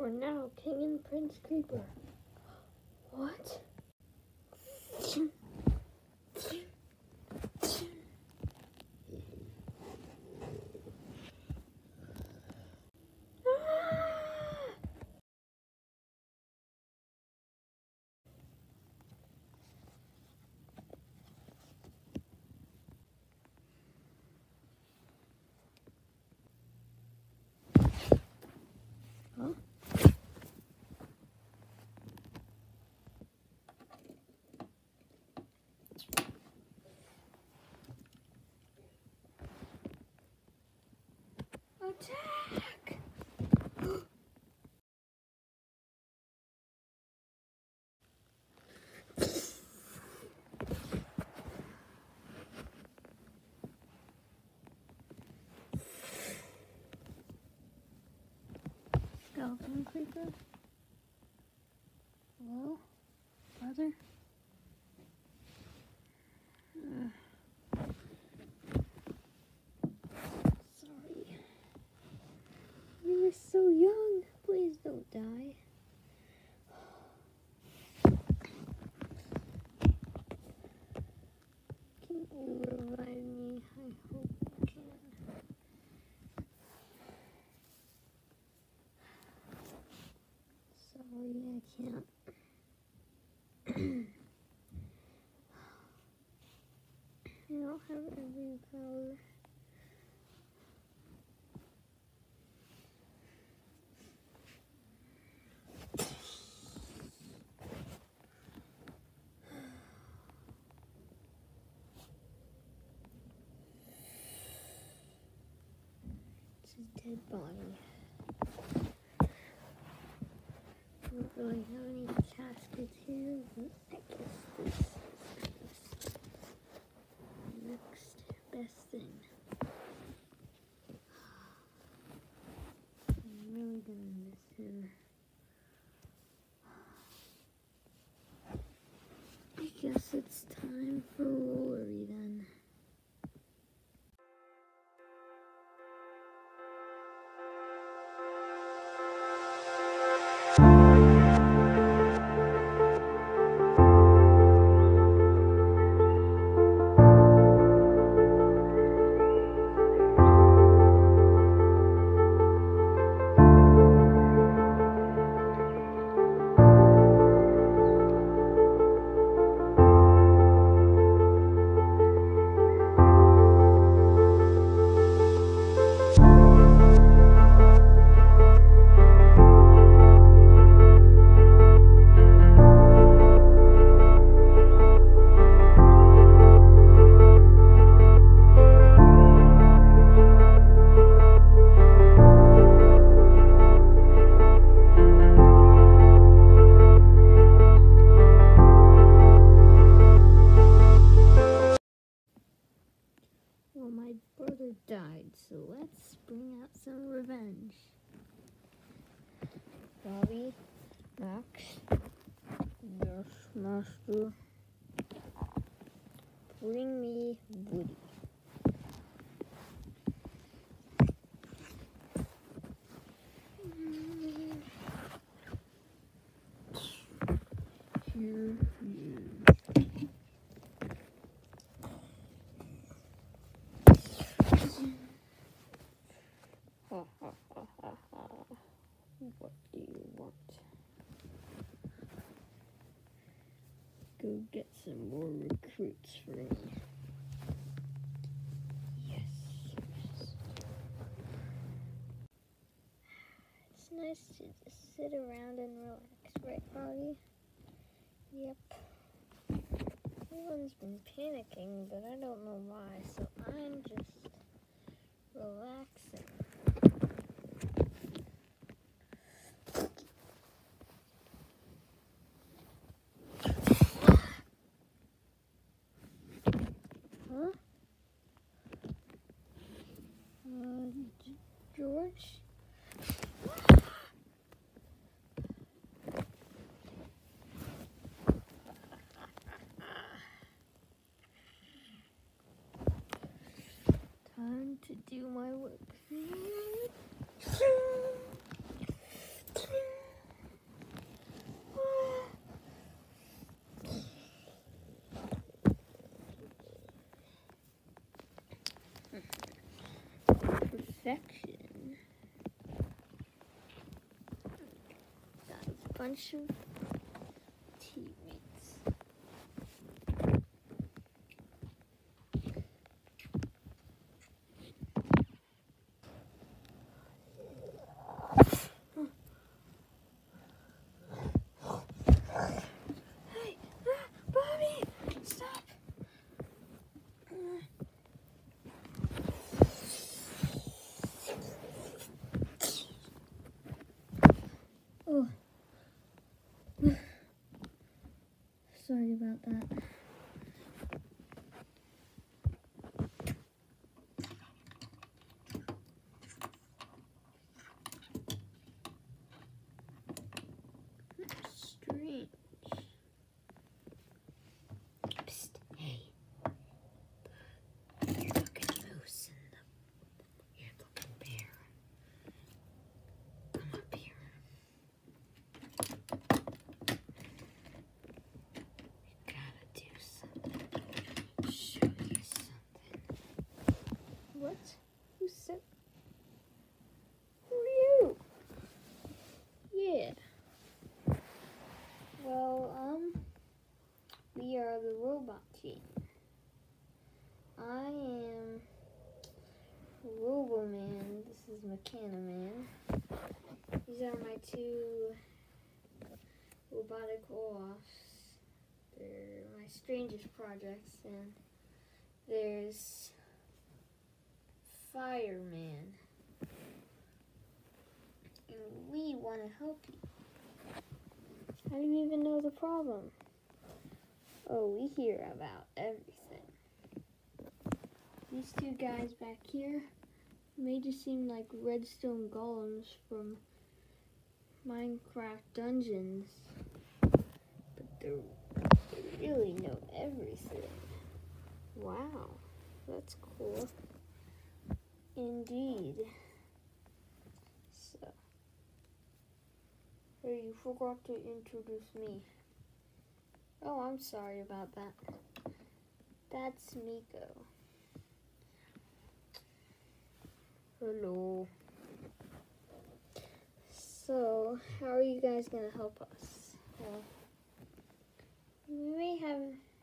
are now King and Prince Creeper. What? Huh? Attack! Skeleton creeper? Hello? Brother? Sorry. You were so young. Please don't die. Can you revive me? I hope you can. Sorry, I can't. I don't have every power. It's a dead body. I don't really have any caskets here, but I guess this is the next best thing. I'm really gonna miss him. I guess it's time for Rollery then. Well, my brother died, so let's bring out some revenge. Bobby, Max, yes, Master, bring me Woody. Here he is. Ha ha ha ha ha. What do you want? Go get some more recruits for me. Yes. It's nice to just sit around and relax, right, Bobby? Yep. Everyone's been panicking, but I don't know why, so I'm just relaxing. Huh? George? Time to do my work. bunch of teammates. Hey, Bobby, stop. Oh. Sorry about that. Strange. Psst, hey. You're looking moose and you're looking bear. Come up here. Gotta do something. Show you something. What? Who said? Who are you? Yeah. Well, we are the robot team. I am Roboman. This is Mechanoman. These are my two robotic Olafs. They're my strangest projects, and there's Fireman. And we want to help you. How do you even know the problem? Oh, we hear about everything. These two guys back here may just seem like redstone golems from Minecraft dungeons, but they really know everything. Wow, that's cool. Indeed. So, hey, you forgot to introduce me. Oh, I'm sorry about that. That's Miko. Hello. So, how are you guys gonna help us? Well, we have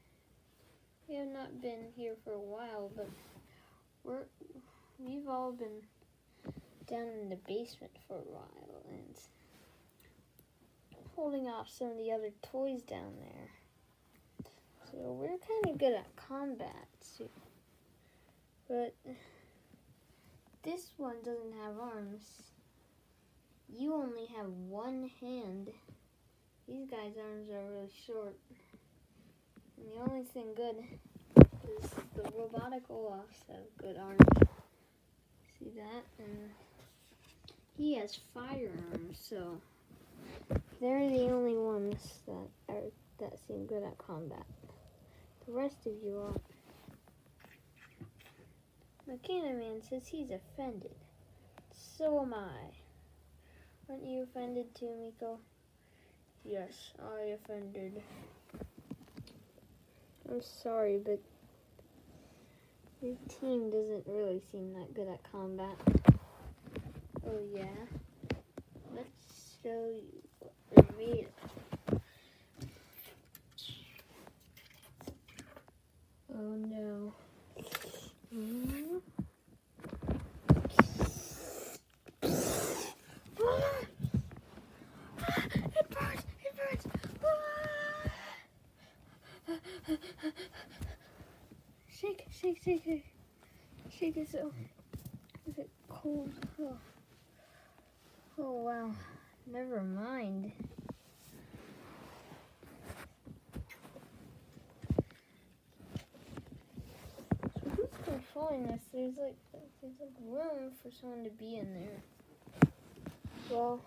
not been here for a while, but we've all been down in the basement for a while and holding off some of the other toys down there. So we're kind of good at combat too. But this one doesn't have arms. You only have one hand. These guys' arms are really short. And the only thing good is the robotic Olafs have good arms. See that? And he has firearms, so they're the only ones that seem good at combat. The rest of you aren't. Mechanoman says he's offended. So am I. Aren't you offended too, Miko? Yes, I offended. I'm sorry, but your team doesn't really seem that good at combat. Oh yeah? Let's show you what we're made of. Oh no. It burns! It burns! Shake, shake, shake it. Shake it so. Is it cold? Oh wow. Never mind. So who's controlling this? There's like room for someone to be in there. Well,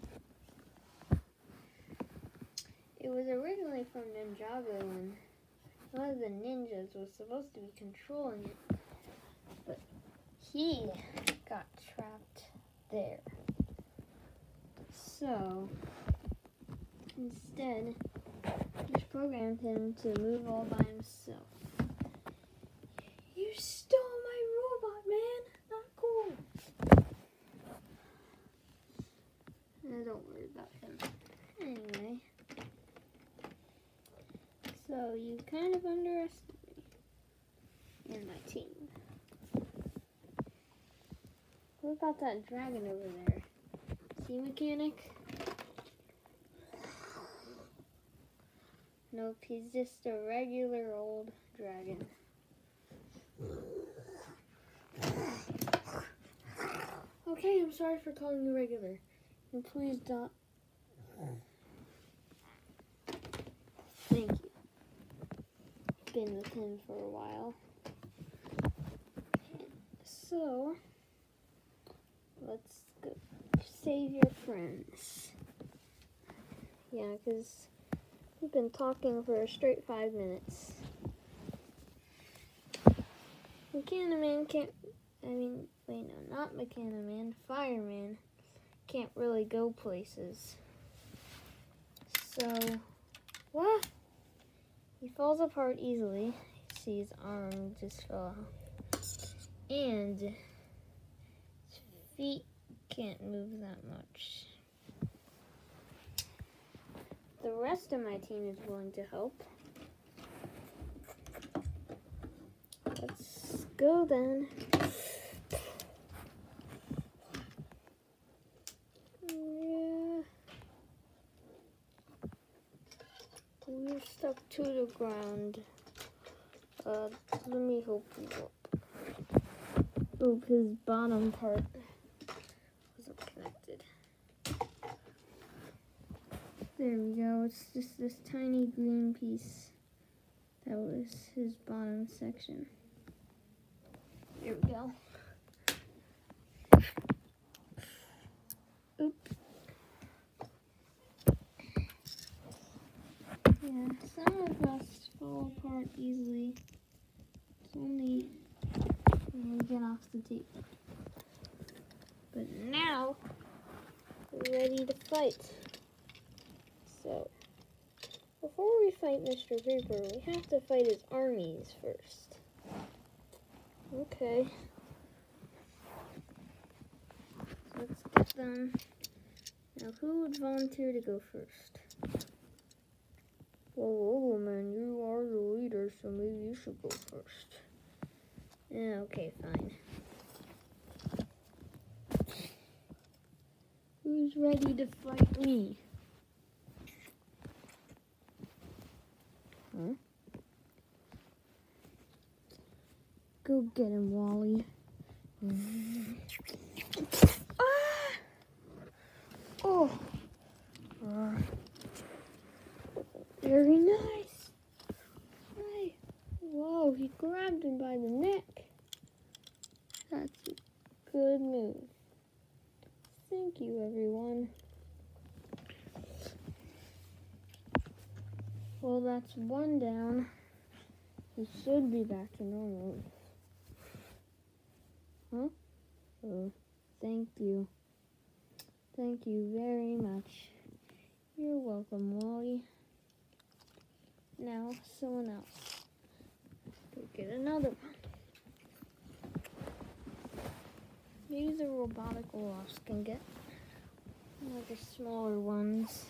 it was originally from Ninjago, and one of the ninjas was supposed to be controlling it, but he got trapped there. So, instead, just programmed him to move all by himself. You stole my robot, man! Not cool! Don't worry about him. Anyway, so you kind of underestimate me and my team. What about that dragon over there? Sea mechanic? Nope, he's just a regular old dragon. Okay, I'm sorry for calling you regular. And please don't. Thank you. Been with him for a while. So, let's go save your friends. Yeah, because we've been talking for a straight 5 minutes. Mechanic-Man can't, wait, no, not Mechanic-Man, Fireman can't really go places. So, what? He falls apart easily. See, his arm just fell out. And his feet can't move that much. The rest of my team is willing to help. Let's go then. Yeah. We're stuck to the ground. Let me help you up. Oh, his bottom part wasn't connected. There we go. It's just this tiny green piece. That was his bottom section. There we go. Oops. Yeah, some of us fall apart easily. It's only when we get off the tape. But now, we're ready to fight. So, before we fight Mr. Creeper, we have to fight his armies first. Okay. So let's get them. Now, who would volunteer to go first? Whoa, man, you are the leader, so maybe you should go first. Yeah, okay, fine. Who's ready to fight me? Huh? Go get him, Wally. Ah! Oh. Very nice. Hey. Whoa, he grabbed him by the neck. That's a good move. Thank you, everyone. Well, that's one down. We should be back to normal. Huh? Oh, thank you. Thank you very much. You're welcome, Wally. Now, someone else. Go get another one. Maybe the robotic wasps can get one of the smaller ones.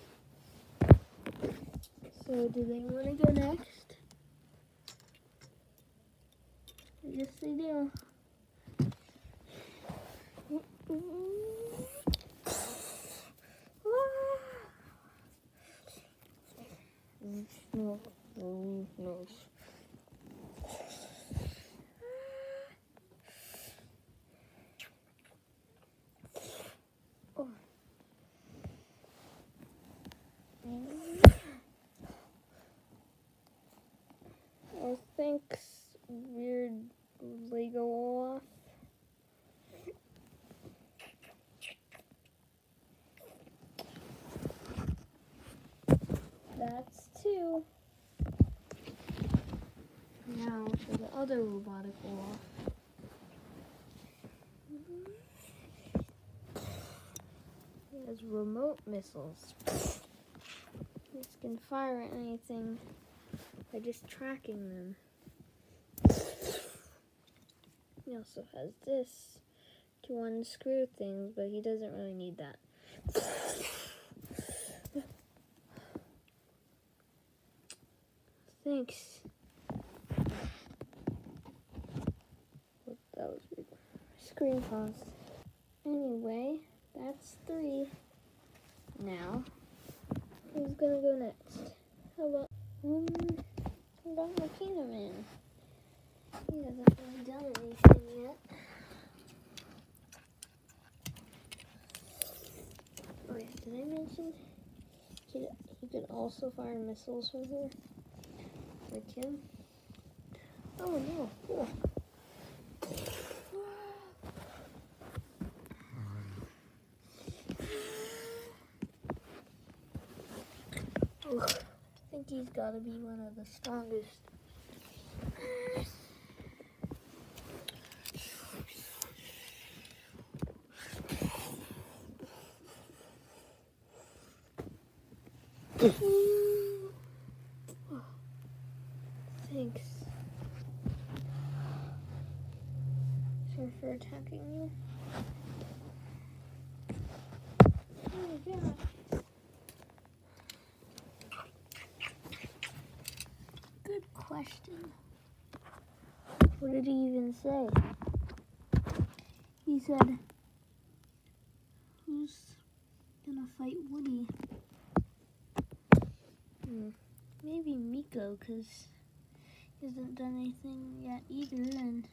So, do they want to go next? Yes, they do. No. Oh, thanks, weird Lego Olaf. That's two. Now for the other robotic Olaf. He has remote missiles. This can fire at anything by just tracking them. He also has this to unscrew things, but he doesn't really need that. Thanks. That was weird. Screen pause. Anyway, that's 3. Now, who's gonna go next? How about my cameraman? He hasn't really done anything yet. Oh yeah, did I mention he could also fire missiles from here? Like him? Oh no, cool. I think he's gotta be one of the strongest. Thanks. Sorry for attacking you. Oh my god. Good question. What did he even say? He said, who's gonna fight Woody? Maybe Miko, because he hasn't done anything yet either, and,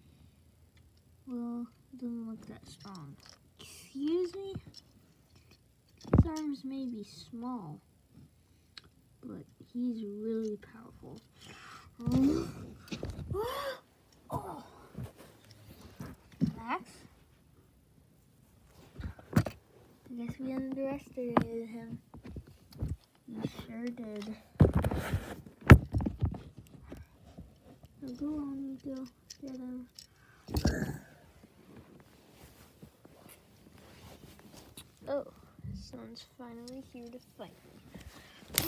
well, doesn't look that strong. Excuse me? His arms may be small, but he's really powerful. Oh. Max? I guess we underestimated him. We sure did. Now go on, Miko. Get him. Oh, someone's finally here to fight me.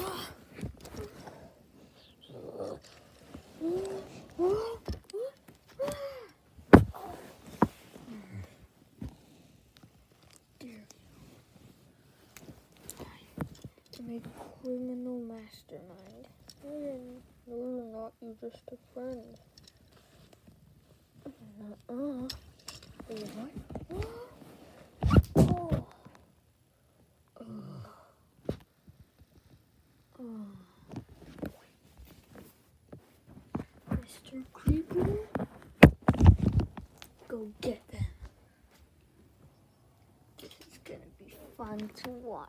I'm a criminal mastermind. No, you're not. You're just a friend. What? Oh. Mr. Creeper, go get them. This is gonna be fun to watch.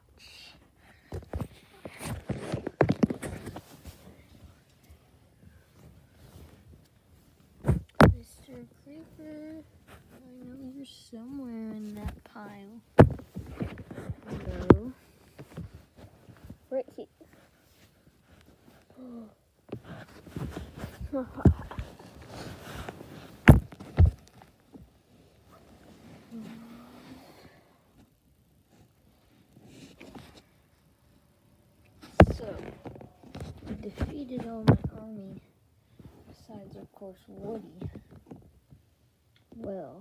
Mr. Creeper, I know you're somewhere in that pile. Hello? Right here. So, I defeated all my army, besides, of course, Woody. Well,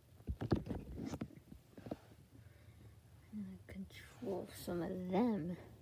I'm gonna control some of them.